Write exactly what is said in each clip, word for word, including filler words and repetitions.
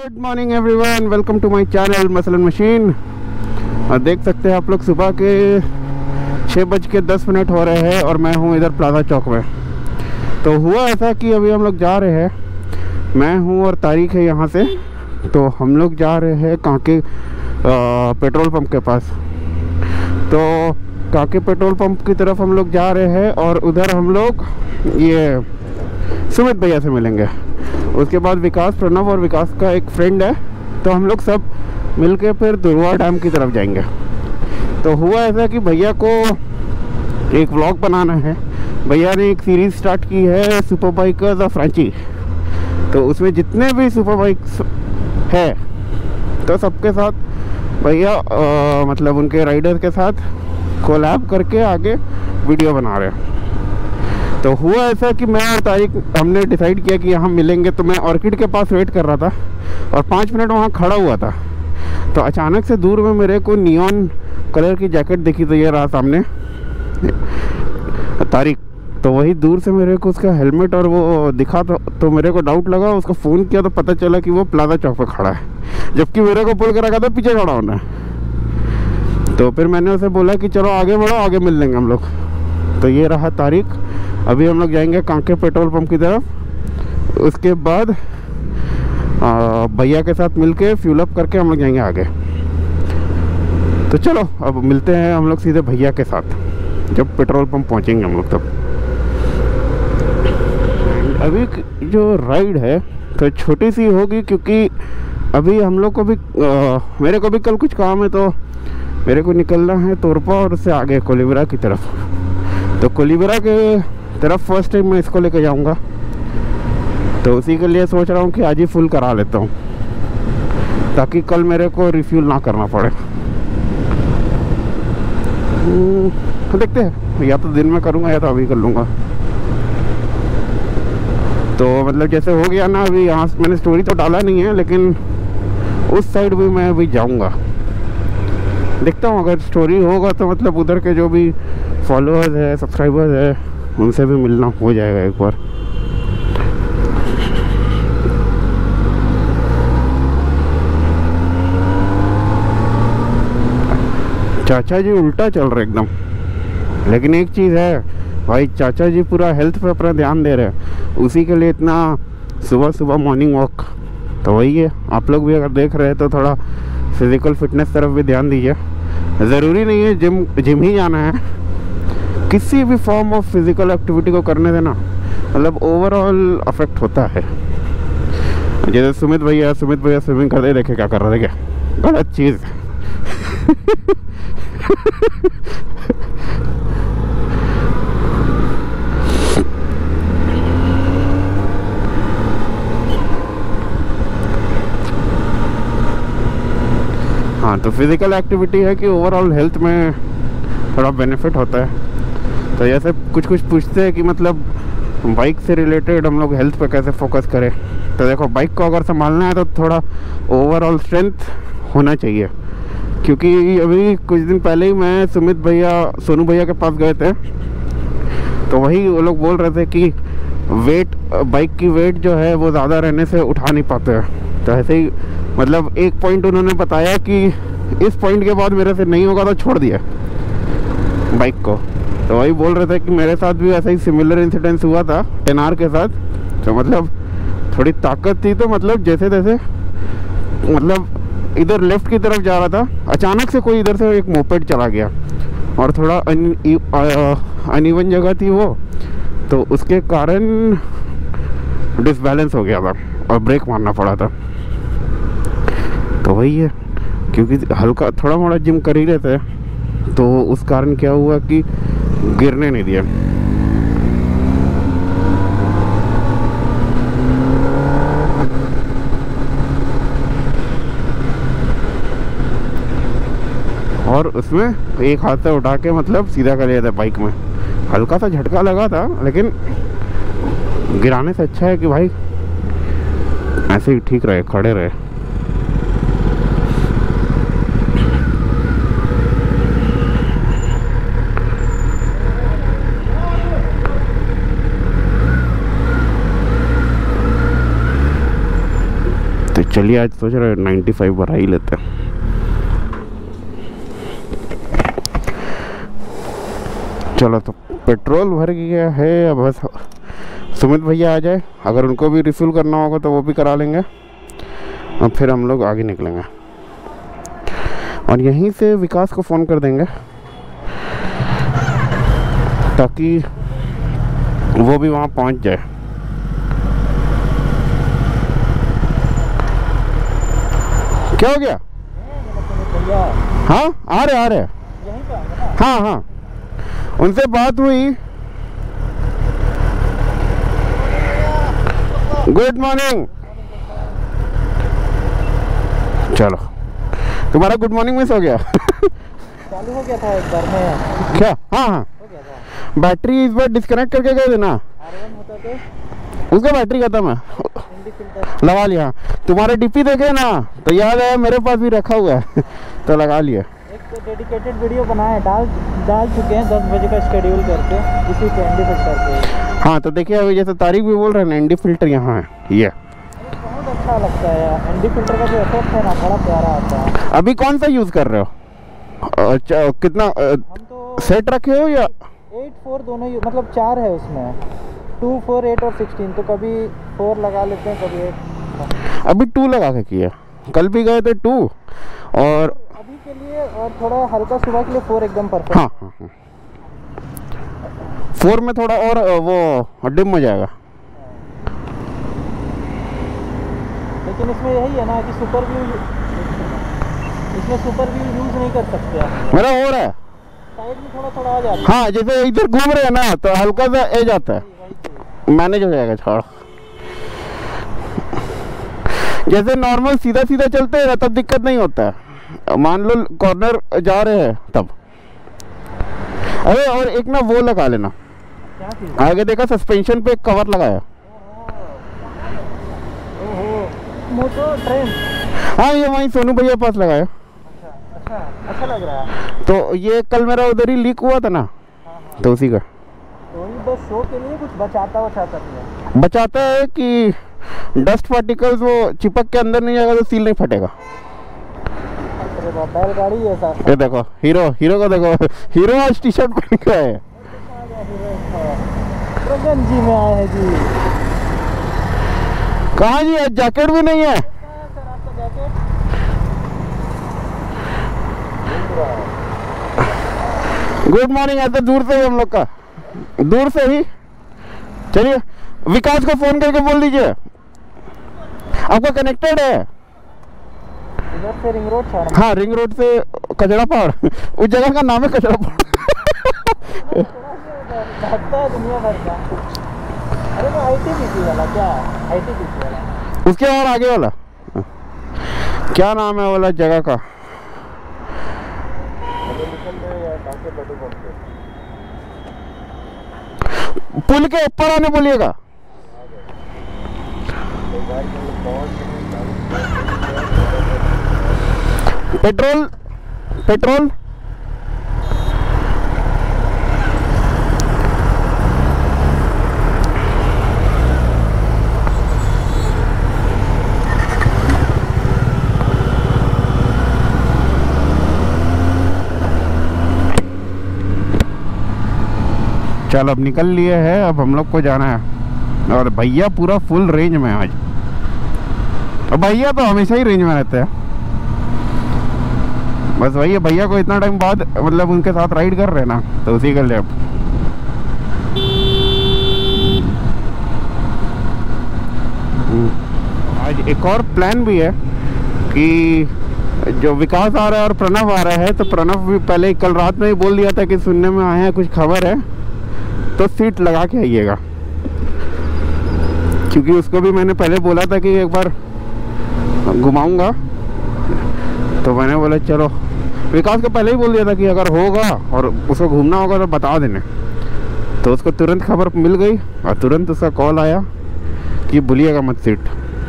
Good morning everyone, welcome to my channel मसलन मशीन। और देख सकते हैं आप लोग सुबह के छः बज के दस मिनट हो रहे हैं और मैं हूँ इधर प्लाजा चौक में। तो हुआ ऐसा कि अभी हम लोग जा रहे हैं, मैं हूँ और तारीख है यहाँ से। तो हम लोग जा रहे हैं कांके पेट्रोल पंप के पास। तो कांके पेट्रोल पंप की तरफ हम लोग जा रहे हैं और उधर हम लोग ये सुमित भैया से मिलेंगे। उसके बाद विकास, प्रणव और विकास का एक फ्रेंड है, तो हम लोग सब मिलके फिर दुर्वा डैम की तरफ जाएंगे। तो हुआ ऐसा कि भैया को एक व्लॉग बनाना है। भैया ने एक सीरीज़ स्टार्ट की है सुपर बाइकर्स ऑफ रांची। तो उसमें जितने भी सुपर बाइक्स है तो सबके साथ भैया मतलब उनके राइडर के साथ कोलैब करके आगे वीडियो बना रहे हैं। तो हुआ ऐसा कि मैं और तारीख हमने डिसाइड किया कि यहाँ मिलेंगे। तो मैं ऑर्किड के पास वेट कर रहा था और पाँच मिनट वहाँ खड़ा हुआ था। तो अचानक से दूर में मेरे को नियॉन कलर की जैकेट दिखी। तो ये रहा सामने तारीख। तो वही दूर से मेरे को उसका हेलमेट और वो दिखा। तो, तो मेरे को डाउट लगा, उसको फ़ोन किया तो पता चला कि वो प्लाजा चौक पे खड़ा है, जबकि मेरे को पुल कर रखा था पीछे खड़ा होना है। तो फिर मैंने उसे बोला कि चलो आगे बढ़ो, आगे मिल लेंगे हम लोग। तो ये रहा तारीख। अभी हम लोग जाएंगे कांके पेट्रोल पंप की तरफ। उसके बाद भैया के साथ मिलके फ्यूल अप करके हम लोग जाएंगे आगे। तो चलो अब मिलते हैं हम लोग सीधे भैया के साथ जब पेट्रोल पंप पहुंचेंगे हम लोग तब। अभी जो राइड है तो छोटी सी होगी, क्योंकि अभी हम लोग को भी आ, मेरे को भी कल कुछ काम है। तो मेरे को निकलना है तोरपा और उससे आगे कोलीबरा की तरफ। तो कोलीबरा के तरफ फर्स्ट टाइम मैं इसको लेके जाऊंगा। तो उसी के लिए सोच रहा हूँ कि आज ही फुल करा लेता हूँ, ताकि कल मेरे को रिफ्यूल ना करना पड़े। देखते हैं, या तो दिन में करूँगा या तो अभी कर लूँगा। तो मतलब जैसे हो गया ना, अभी यहाँ मैंने स्टोरी तो डाला नहीं है, लेकिन उस साइड भी मैं अभी जाऊँगा। देखता हूँ, अगर स्टोरी होगा तो मतलब उधर के जो भी फॉलोअर्स है, सब्सक्राइबर्स है, उनसे भी मिलना हो जाएगा एक बार। चाचा जी उल्टा चल रहे एकदम। लेकिन एक चीज़ है भाई, चाचा जी पूरा हेल्थ पे अपना ध्यान दे रहे हैं, उसी के लिए इतना सुबह सुबह मॉर्निंग वॉक। तो वही है, आप लोग भी अगर देख रहे हैं तो थोड़ा फिज़िकल फिटनेस तरफ भी ध्यान दीजिए। ज़रूरी नहीं है जिम जिम ही जाना है, किसी भी फॉर्म ऑफ फिज़िकल एक्टिविटी को करने देना मतलब ओवरऑल अफेक्ट होता है। जैसे सुमित भैया सुमित भैया स्विमिंग करते देखे क्या कर रहे थे, क्या गलत चीज़। हाँ, तो फिज़िकल एक्टिविटी है कि ओवरऑल हेल्थ में थोड़ा बेनिफिट होता है। तो जैसे कुछ कुछ पूछते हैं कि मतलब बाइक से रिलेटेड हम लोग हेल्थ पे कैसे फोकस करें। तो देखो, बाइक को अगर संभालना है तो थोड़ा ओवरऑल स्ट्रेंथ होना चाहिए। क्योंकि अभी कुछ दिन पहले ही मैं सुमित भैया सोनू भैया के पास गए थे, तो वही वो लोग बोल रहे थे कि वेट बाइक की वेट जो है वो ज़्यादा रहने से उठा नहीं पाते हैं। तो ऐसे ही मतलब एक पॉइंट उन्होंने बताया कि इस पॉइंट के बाद मेरे से नहीं होगा तो छोड़ दिया बाइक को। तो वही बोल रहे थे कि मेरे साथ भी ऐसा ही सिमिलर इंसिडेंस हुआ था टेन आर के साथ। तो मतलब थोड़ी ताकत थी, तो मतलब जैसे तैसे मतलब इधर लेफ्ट की तरफ जा रहा था, अचानक से कोई इधर से एक मोपेड चला गया और थोड़ा अनइवन जगह थी वो, तो उसके कारण डिसबैलेंस हो गया था और ब्रेक मारना पड़ा था। तो वही है, क्योंकि हल्का थोड़ा मोड़ा जिम कर ही रहते हैं, तो उस कारण क्या हुआ कि गिरने नहीं दिया। और उसमें एक हाथ से उठा के मतलब सीधा कर लिया था बाइक में। हल्का सा झटका लगा था, लेकिन गिराने से अच्छा है कि भाई ऐसे ही ठीक रहे, खड़े रहे। चलिए आज सोच रहे नाइन्टी फाइव बढ़ा ही लेते हैं। चलो तो पेट्रोल भर गया है, अब बस सुमित भैया आ जाए, अगर उनको भी रिफ्यूल करना होगा तो वो भी करा लेंगे और फिर हम लोग आगे निकलेंगे। और यहीं से विकास को फ़ोन कर देंगे ताकि वो भी वहाँ पहुँच जाए। क्या हो गया? हाँ आ रहे आ रहे हाँ हाँ उनसे बात हुई। Good morning. चलो तुम्हारा गुड मॉर्निंग मिस हो गया। चालू हो गया था एक बार में। क्या? हाँ हाँ हो गया था। बैटरी इस बार डिस्कनेक्ट करके गए थे ना, आर वन होता तो उसका बैटरी खत्म है, इंडी फिल्टर लगा लिया। तुम्हारे डीपी देखे ना तो याद है, मेरे पास भी रखा हुआ है तो लगा लिया। एक तो डेडिकेटेड वीडियो बनाए, डाल डाल चुके हैं दस बजे का शेड्यूल करके इसी पे इंडी फिल्टर पे। हाँ तो देखिए अभी जैसे तारीख भी बोल रहे हैं ना, इंडी फिल्टर यहाँ है ये। बहुत अच्छा लगता है यार, इंडी फिल्टर का जो इफेक्ट है ना बड़ा प्यारा आता है। अभी कौन सा यूज़ कर रहे हो? अच्छा कितना हम तो सेट रखे हो या? एट फोर दोनों यू- मतलब चार है उसमें, टू फोर एट और सिक्सटीन, तो कभी फोर लगा लेते हैं कभी एट। अभी टू लगा के किया, कल भी गए थे टू, और अभी के लिए और थोड़ा हल्का सुबह के लिए फोर एकदम परफेक्ट। हाँ हाँ हाँ फोर में थोड़ा और वो डिम हो जाएगा। लेकिन इसमें यही है ना कि सुपर व्यू, इसमें सुपर व्यू यूज़ नहीं कर सकते आप। मेरा हो रहा है साइड में थोड़ा थोड़ा आ जाता है। हाँ, जैसे इधर घूम रहे हैं ना तो हल्का सा ए जाता है, मैनेज हो जाएगा। छोड़, जैसे नॉर्मल सीधा सीधा चलते हैं ना तब दिक्कत नहीं होता है, मान लो कॉर्नर जा रहे हैं तब। अरे और एक ना वो लगा लेना, क्या चीज़? आगे देखा सस्पेंशन पे एक कवर लगाया। ओहो, मोटो ट्रेन। हाँ ये वहीं सोनू भैया के पास लगाया। अच्छा अच्छा अच्छा लग रहा है। तो ये कल मेरा उधर ही लीक हुआ था ना, हाँ हाँ, तो उसी का तो ये बस शो के लिए कुछ बचाता वचाता नहीं है। बचाता है कि डस्ट पार्टिकल्स वो चिपक के अंदर नहीं जाएगा तो सील नहीं फटेगा। अरे बाप, बैलगाड़ी है ऐसा। ये देखो हीरो, हीरो को देखो, हीरो आज टी शर्ट पहन के है। रंजन जी में आए हैं जी। कहाँ जी, आज जैकेट भी नहीं है। सर आपका जैकेट गुड मॉर्निंग। ऐसे दूर से ही हम लोग का, दूर से ही। चलिए विकास को फोन करके बोल दीजिए आपका कनेक्टेड है। इधर से रिंग रोड छोड़। हाँ रिंग रोड से कचड़ा पहाड़, उस जगह का नाम है कचड़ा पहाड़। भागता है दुनिया भर का। अरे वो आई टी बी सी वाला, क्या आई टी बी सी वाला, उसके और आगे वाला क्या नाम है वाला जगह का? पुल के ऊपर आने बोलिएगा। पेट्रोल पेट्रोल चल अब निकल लिए हैं, अब हम लोग को जाना है। और भैया पूरा फुल रेंज में आज, और भैया तो हमेशा ही रेंज में रहते हैं। बस वही है, भैया को इतना टाइम बाद मतलब उनके साथ राइड कर रहे हैं ना, तो उसी के लिए। आज एक और प्लान भी है कि जो विकास आ रहा है और प्रणव आ रहा है, तो प्रणव भी पहले कल रात में ही बोल दिया था कि सुनने में आया है कुछ खबर है तो सीट लगा के आइएगा, क्योंकि उसको भी मैंने पहले बोला था कि एक बार घुमाऊंगा, तो मैंने बोला चलो। विकास को पहले ही बोल दिया था कि अगर होगा और उसको घूमना होगा तो बता देने, तो उसको तुरंत खबर मिल गई और तुरंत उसका कॉल आया कि भूलिएगा मत सीट।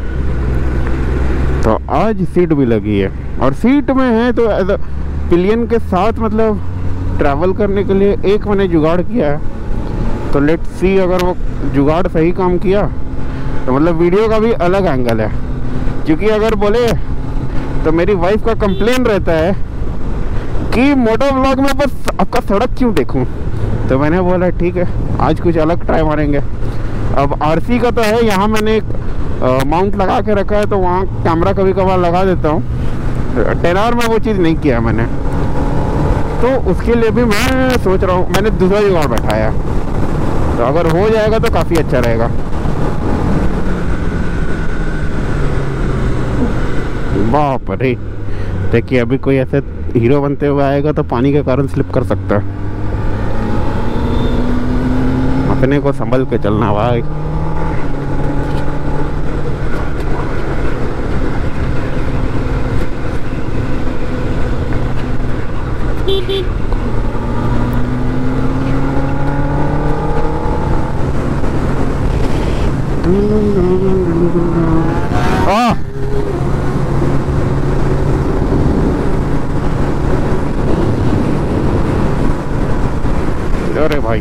तो आज सीट भी लगी है, और सीट में है तो एज पिलियन के साथ मतलब ट्रैवल करने के लिए एक मैंने जुगाड़ किया है, तो लेट्स सी अगर वो जुगाड़ सही काम किया तो मतलब वीडियो का भी अलग एंगल है। क्योंकि अगर बोले तो मेरी वाइफ का कंप्लेन रहता है कि मोटो व्लॉग में बस आपका सड़क क्यों देखूं। तो मैंने बोला ठीक है, आज कुछ अलग ट्राई मारेंगे। अब आरसी का तो है, यहाँ मैंने एक माउंट लगा के रखा है, तो वहाँ कैमरा कभी कभार लगा देता हूँ। टेन आवर में वो चीज़ नहीं किया मैंने, तो उसके लिए भी मैं सोच रहा हूँ, मैंने दूसरा जुगाड़ बैठाया। तो अगर हो जाएगा तो काफ़ी अच्छा रहेगा। बाप रे, देखिए अभी कोई ऐसे हीरो बनते हुए आएगा तो पानी के कारण स्लिप कर सकता है। अपने को संभल के चलना भाई। आ! अरे भाई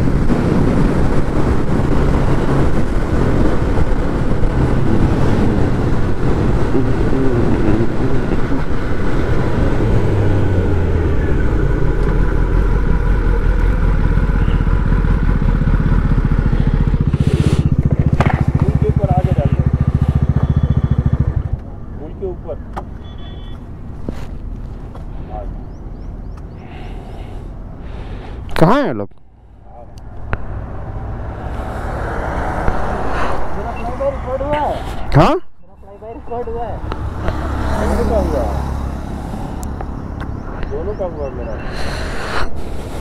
कहाँ है लोग? हाँ दोनों का हुआ मेरा।